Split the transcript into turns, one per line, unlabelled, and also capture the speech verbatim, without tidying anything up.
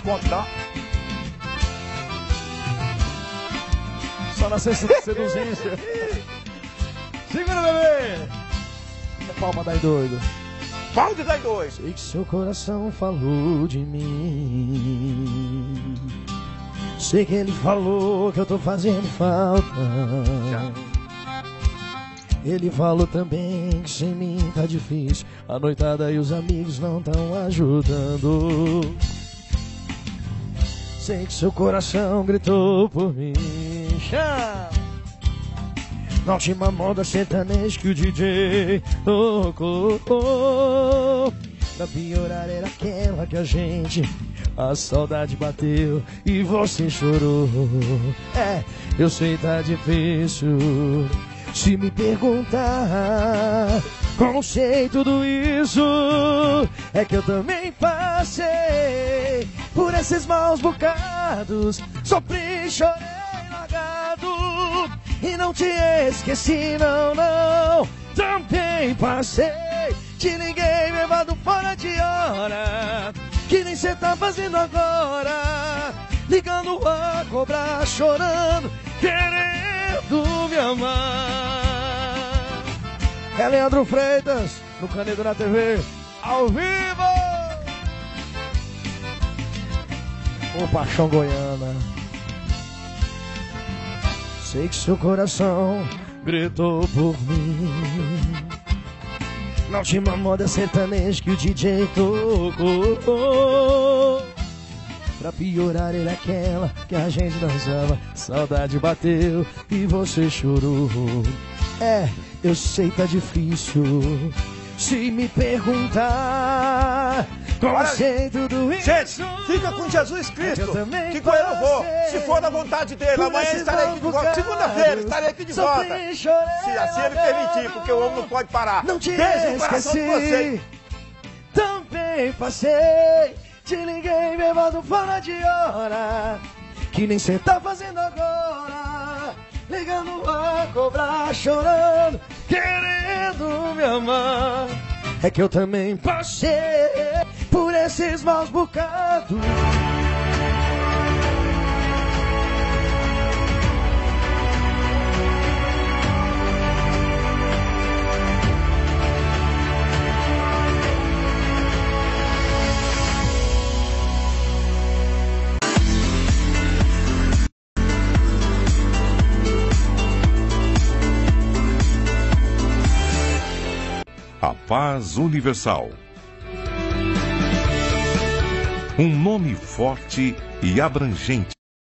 conto, tá?
Só na seduzência. Segura, bebê. Palma daí doido.
Palma daí doido.
Sei que seu coração falou de mim. Sei que ele falou que eu tô fazendo falta. Ele falou também que sem mim tá difícil. A noitada e os amigos não tão ajudando. Sei que seu coração gritou por mim. Na última moda sertaneja que o D J tocou. Pra piorar era aquela que a gente... A saudade bateu e você chorou. É, eu sei tá difícil. Se me perguntar como sei tudo isso, é que eu também passei por esses maus bocados. Sofri, chorei, largado e não te esqueci, não, não. Também passei, te liguei, levado fora de hora, que nem cê tá fazendo agora. Ligando a cobrar, chorando, querendo me amar. É Leandro Freitas, no Canedo na T V, ao vivo. Ô Paixão Goiana. Sei que seu coração gritou por mim. Na última moda sertaneja que o D J tocou. Pra piorar era aquela que a gente dançava. Saudade bateu e você chorou. É, eu sei tá difícil. Se me perguntar como sei tudo isso.
Gente, fica com Jesus Cristo, que com ele eu vou. Se for da vontade dele, amanhã estarei aqui de volta. Segunda-feira estarei aqui de volta. Se assim ele permitir, porque o homem não pode parar.
Não te
Beijo no coração de vocês.
Também passei, te liguei, levado fora de hora, que nem cê tá fazendo agora. Ligando a cobrar, chorando, querendo me amar. É que eu também passei por esses maus bocados.
A Paz Universal. Um nome forte e abrangente.